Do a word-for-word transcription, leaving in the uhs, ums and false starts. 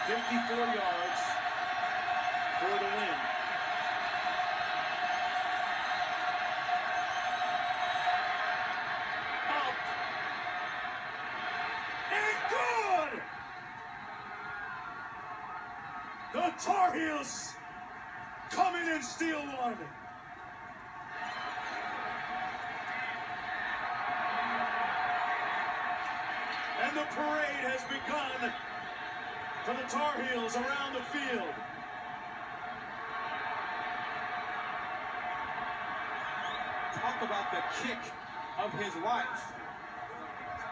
fifty-four yards for the win. Up. And good! The Tar Heels come in and steal one. And the parade has begun for the Tar Heels around the field. Talk about the kick of his life.